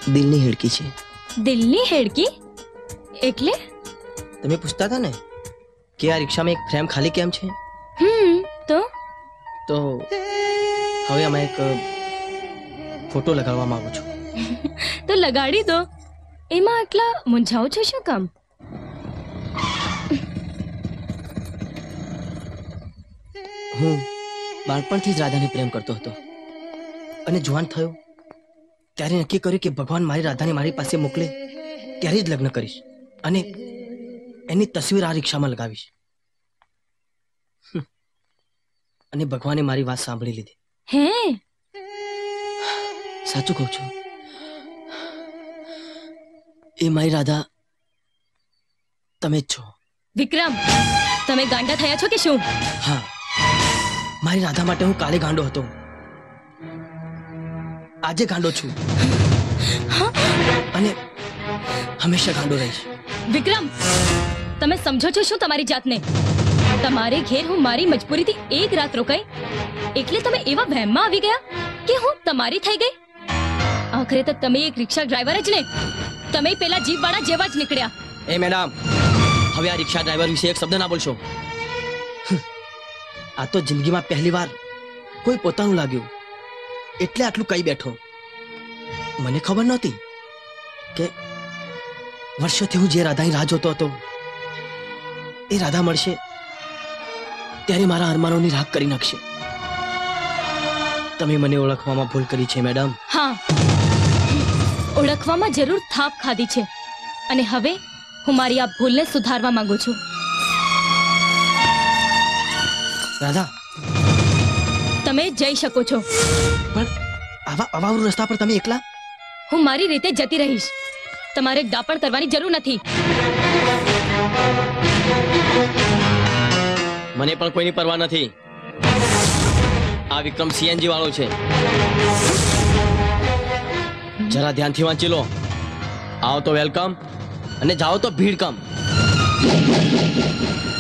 દિલની હેડકી છે. દિલની હેડકી એટલે? તમે પૂછતા હતા ને કે આ રિક્ષામાં એક ફ્રેમ ખાલી કેમ છે, તો હવે આમાં એક ફોટો લગાડવા માંગુ છું. તો લગાડી દો. એમાં આટલા મૂંઝાઓ છો શું કામ? હું બાળપણથી જ રાધાને પ્રેમ કરતો હતો અને જવાન થયો ત્યારે નક્કી કર્યું કે ભગવાન મારી રાધાને મારી પાસે મોકલે ત્યારે જ લગ્ન કરીશ અને એની તસવીર આ રિક્ષામાં લગાવીશ. અને ભગવાને મારી વાત સાંભળી લીધી. હે? સાચું કહું છું, એ મારી રાધા તમે જ છો. વિક્રમ, તમે ગાંડા થયા છો કે શું? હા, મારી રાધા માટે હું કાલે ગાંડો હતો, આજે ગાંડો છું અને હંમેશા ગાંડો રહીશ. વિક્રમ, તમે સમજો છો શું તમારી જાતને? તમારે ઘેર હું મારી મજબૂરીથી એક રાત રોકાઈ એટલે તમે એવા વહેમમાં આવી ગયા કે હું તમારી થઈ ગઈ. આખરે તો તમે એક રિક્ષા ડ્રાઈવર જ ને, તમે પેલા જીપવાળા જેવા જ નીકળ્યા. એ મેડમ, હવે આ રિક્ષા ડ્રાઈવર વિશે એક શબ્દ ના બોલશો. આ તો જિંદગીમાં પહેલી વાર કોઈ પોતાનું લાગ્યું એટલે આટલું કહી બેઠો. મને ખબર નહોતી કે વર્ષોથી હું જે રાધાની રાહ જોતો હતો એ રાધા મળશે ત્યારે મારા અરમાનોની રાખ કરી નાખશે. તમે મને ઓળખવામાં ભૂલ કરી છે મેડમ. હા, ઓળખવામાં જરૂર થાપ ખાધી છે અને હવે હું મારી આ ભૂલને સુધારવા માંગુ છું. રાધા, તમે જઈ શકો છો. પણ આવા અવાવરૂ રસ્તા પર તમે એકલા? હું મારી રીતે જતી રહીશ. તમારે દાપણ કરવાની જરૂર નથી. મને પણ કોઈની પરવા નથી. આ વિક્રમ સીએનજી વાળો છે. જરા ધ્યાનથી વાંચી લો. આવો તો વેલકમ અને જાઓ તો ભીડ કમ.